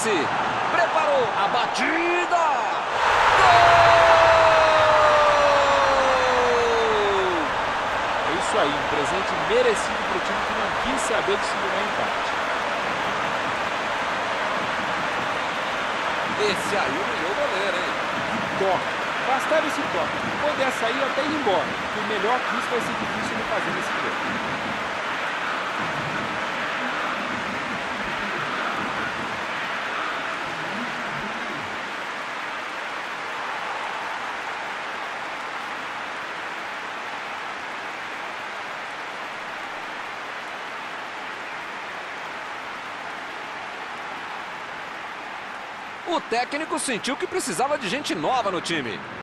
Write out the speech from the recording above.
lance. Preparou a batida. Gol! É isso aí, um presente merecido para o time que não quis saber de segurar empate. Esse aí humilhou o goleiro, hein? Toque. Bastava esse toque. Poder sair até ir embora. E o melhor que isso vai ser difícil de fazer nesse jogo. O técnico sentiu que precisava de gente nova no time.